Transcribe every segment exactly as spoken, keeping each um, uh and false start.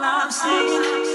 I've seen.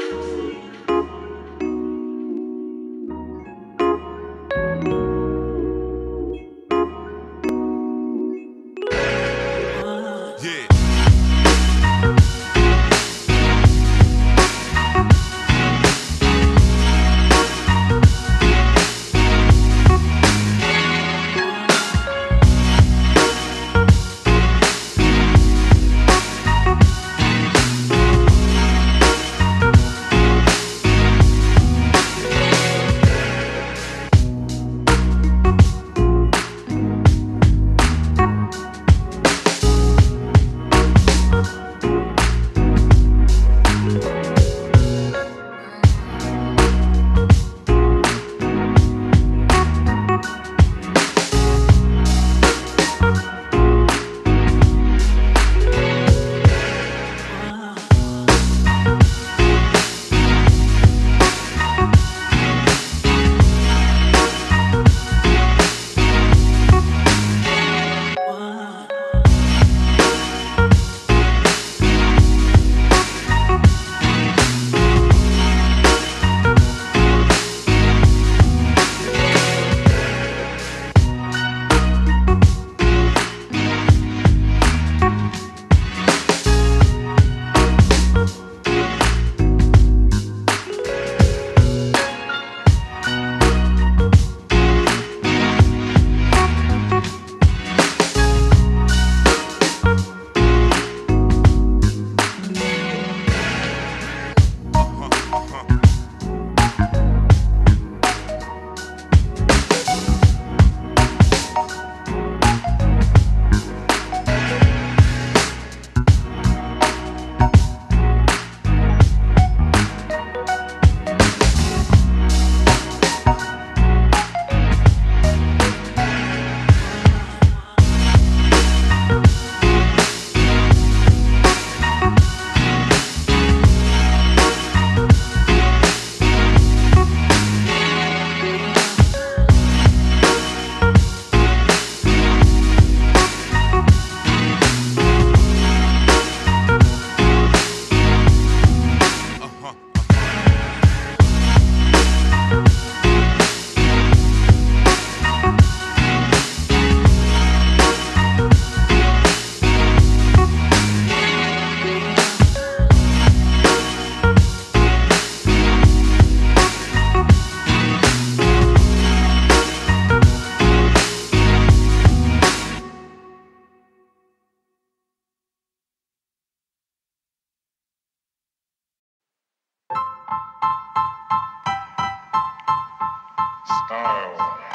Style.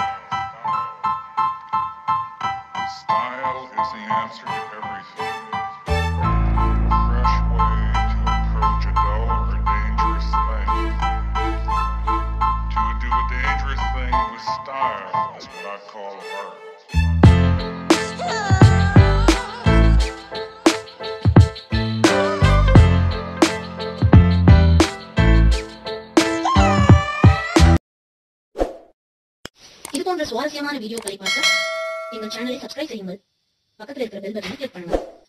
Style is the answer to everything. A fresh way to approach a dull or dangerous thing. To do a dangerous thing with style is what I call art. இது போன்ற சுவாரஸ்யமான வீடியோக்களை பார்க்க எங்கள் சேனலை சப்ஸ்கிரைப் செய்யுங்கள். பக்கத்தில் இருக்கிற பெல் பட்டனை கிளிக் பண்ணுங்கள்.